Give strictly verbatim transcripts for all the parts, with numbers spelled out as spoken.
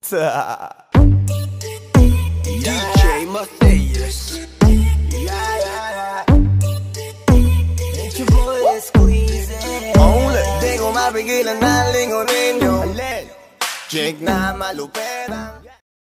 D J Matthias. Yeah, yeah, yeah. It's your boy squeezing. Only di ko mapigilan na lingunin yung alin. Check na malupera.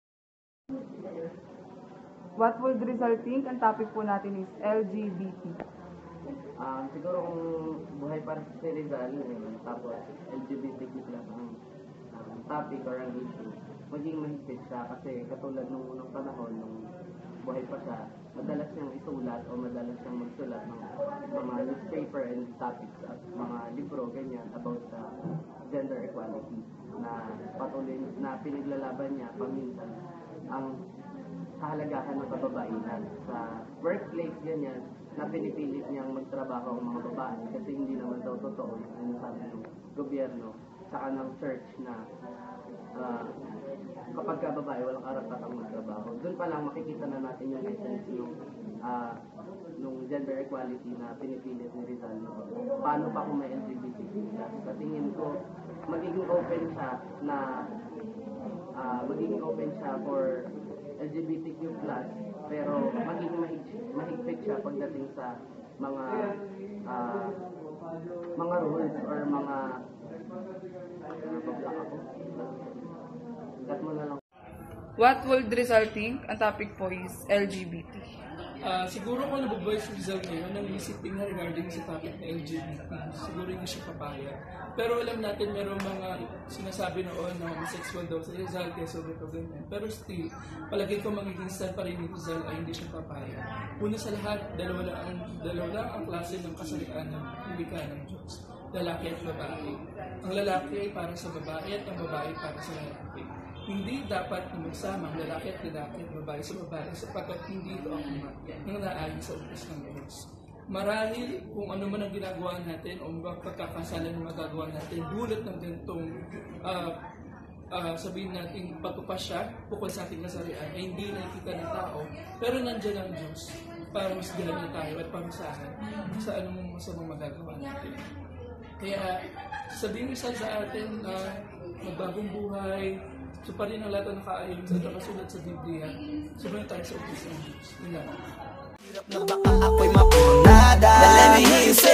What would Rizal think? Ang topic po natin is L G B T. Um, siguro kung buhay para sa si Rizal, eh, tapos L G B T Q plus ang um, topic or ang issue, maging mahigpit siya kasi katulad nung unang panahon, nung buhay pa siya, madalas siyang isulat o madalas siyang magsulat ng mga newspaper and topics at mga libro, ganyan, about uh, gender equality na patuloy na pinaglalaban niya paminsan ang kahalagahan ng kababaihan. Sa workplace, ganyan, na pinipilit niyang magtrabaho ang mga babae kasi hindi naman daw totoo yung sinasabi ng gobyerno saka ng church na uh, kapag ka babae, walang karapatang magtrabaho. Doon pa lang makikita na natin yung essence yung uh, nung gender equality na pinipilit ni Rizal. Paano pa kung may L G B T Q plus? Sa tingin ko, magiging open siya na uh, magiging open siya for L G B T Q plus, pero magiging mahig mahigpit siya pagdating sa mga uh, mga rules or mga uh, ako. Mo na lang. What would Rizal think? Ang topic po is L G B T. Uh, siguro kung nabubuhay si Rizal ngayon, ang isipin na regarding sa topic na L G B T, siguro hindi siya papaya. Pero alam natin meron mga sinasabi noon na homosexual daw si Rizal, kaya sobrang ito ganyan. Pero still, palagay ko magiging stand pa rin ni Rizal ay hindi siya papaya. Una sa lahat, dalawa lang ang, dalawa lang ang klase ng kasalian ng lumikha ng Diyos. Lalaki at babae. Ang lalaki ay para sa babae at ang babae para sa lalaki. Hindi dapat na magsama ang lalaki at lalaki at babae sa babae sapagkat hindi ito ang uma ng naayon sa utos ng Diyos. Marahil kung ano man ang ginagawa natin o mga pagkakasalan na magagawa natin, dulot ng ganitong uh, uh, sabihin natin pagpapasya bukod sa ating nasarian ay hindi nakikita ng tao, pero nandiyan ang Diyos para masgalan niya tayo at parusahan sa anong masamang magagawa natin. Kaya sabihin isa sa atin na uh, magbagong buhay, so pa rin ang lahat ng nakaayon sa nakasulat sa Biblia, sumunod tayo sa utos ng Diyos. Yun lang. Hirap na baka ako'y mapunada. Let me hear you say